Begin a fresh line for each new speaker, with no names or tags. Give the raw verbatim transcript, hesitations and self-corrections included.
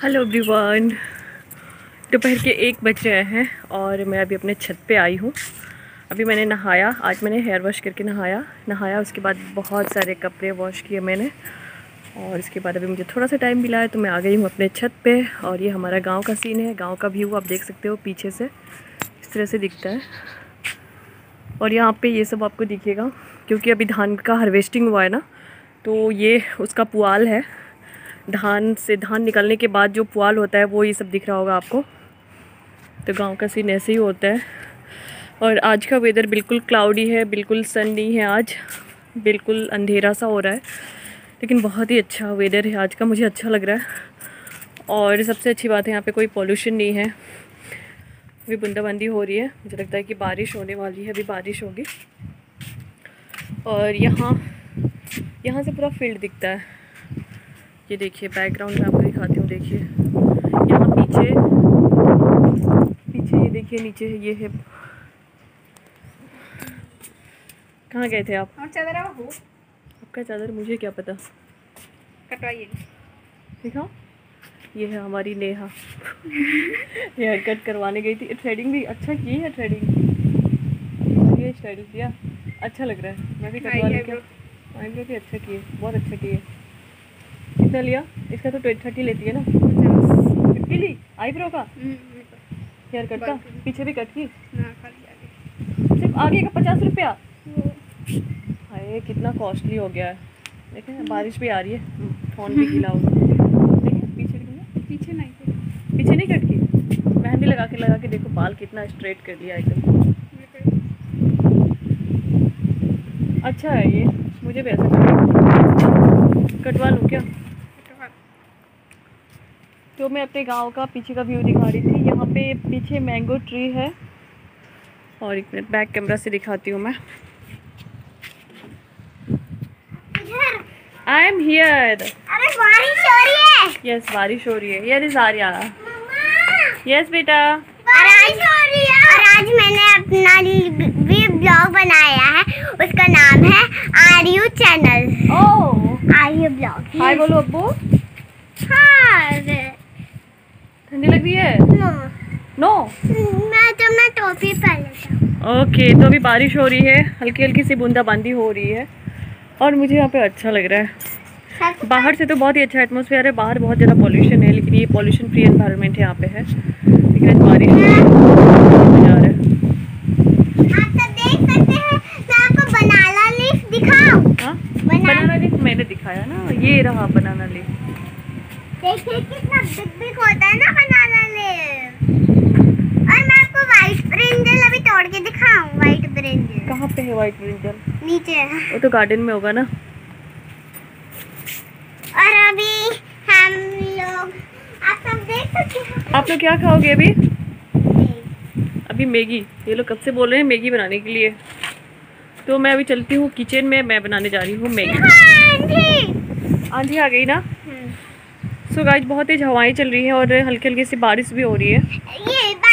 Hello everyone, दोपहर के एक बज रहे हैं और मैं अभी अपने छत पे आई हूँ। अभी मैंने नहाया, आज मैंने हेयर वॉश करके नहाया नहाया उसके बाद बहुत सारे कपड़े वॉश किए मैंने, और इसके बाद अभी मुझे थोड़ा सा टाइम मिला है तो मैं आ गई हूँ अपने छत पे। और ये हमारा गांव का सीन है, गांव का व्यू आप देख सकते हो पीछे से इस तरह से दिखता है। और यहाँ पे ये सब आपको दिखेगा क्योंकि अभी धान का हार्वेस्टिंग हुआ है ना, तो ये उसका पुआल है। धान से धान निकलने के बाद जो पुआल होता है वो ये सब दिख रहा होगा आपको। तो गांव का सीन ऐसे ही होता है। और आज का वेदर बिल्कुल क्लाउडी है, बिल्कुल सन नहीं है, आज बिल्कुल अंधेरा सा हो रहा है, लेकिन बहुत ही अच्छा वेदर है आज का, मुझे अच्छा लग रहा है। और सबसे अच्छी बात है यहाँ पे कोई पॉल्यूशन नहीं है। अभी बूंदाबांदी हो रही है, मुझे लगता है कि बारिश होने वाली है, अभी बारिश होगी। और यहाँ यहाँ से पूरा फील्ड दिखता है। ये देखिए बैकग्राउंड में आपको दिखाती हूँ, देखिए यहाँ पीछे पीछे ये देखिए नीचे ये है। कहाँ गए थे आप?
चादर हो
आपका चादर मुझे क्या पता,
कटवाइए
दिखाओ। ये है हमारी नेहा हेयर कट करवाने गई थी। थ्रेडिंग भी अच्छा की है, थ्रेडिंग ये स्टाइल किया, अच्छा लग रहा है। मैं भी कटवा लेके आईब्रो भी अच्छा किए, बहुत अच्छा किए। कितना लिया इसका? तो थर्टी लेती है ना, फिफ्टी ली आईब्रो का, हेयर कट का। पीछे भी कट की, सिर्फ आगे का पचास रुपया। हाय कितना कॉस्टली हो गया है। देखें बारिश भी आ रही है, फोन भी गीला होगा। देखिए पीछे
पीछे नहीं
पीछे नहीं कट की, मेहंदी लगा के लगा के देखो बाल कितना स्ट्रेट कर दिया एकदम। अच्छा है ये, मुझे भी ऐसा कटवा लूँ क्या? तो मैं अपने गांव का पीछे का व्यू दिखा रही थी। यहाँ पे पीछे मैंगो ट्री है, और एक मिनट बैक कैमरा से दिखाती हूँ मैं। I am here.
अरे बारिश हो रही है।
यस बारिश हो रही है। Here is Arya. यस बेटा।
और आज हो रही है। और आज मैंने अपना भी ब्लॉग बनाया है, उसका नाम है आर्यू चैनल।
ओह
आर्यू ब्लॉग।
हाय बोलो अब्बू।
हाँ
ठंडी लग रही है?
नो
नो
मैं तो मैं टोपी पहन लेता हूँ।
ओके तो अभी बारिश हो रही है, हल्की हल्की सी बूंदाबांदी हो रही है, और मुझे यहाँ पे अच्छा लग रहा है। बाहर से तो बहुत ही अच्छा एटमॉस्फेयर है, बाहर बहुत ज़्यादा पॉल्यूशन है, लेकिन ये पॉल्यूशन फ्री एनवायरनमेंट यहाँ पे है। लेकिन आज बारिश मजा आ रहा है।
आप सब देख सकते हैं, मैं आपको बनाना लीफ दिखाऊं?
हाँ बनाना लीफ मैंने दिखाया ना, ये रहा बनाना लीफ।
देखिए कितना बिग बिग होता है ना बनाना लीफ। और मैं आपको व्हाइट ब्रिंजल अभी तोड़ के दिखाऊं। व्हाइट ब्रिंजल
कहाँ पे है? व्हाइट ब्रिंजल
नीचे है,
वो तो गार्डन में होगा ना।
और अभी हम लोग आप सब देख सकते हैं।
आप लोग क्या खाओगे अभी? अभी मैगी। ये लोग कब से बोल रहे हैं मैगी बनाने के लिए, तो मैं अभी चलती हूँ किचन में, मैं बनाने जा रही हूँ मैगी। आंधी आ गई ना। सो गाइस बहुत तेज हवाएं चल रही हैं और हल्की हल्की सी बारिश भी हो रही है।
ये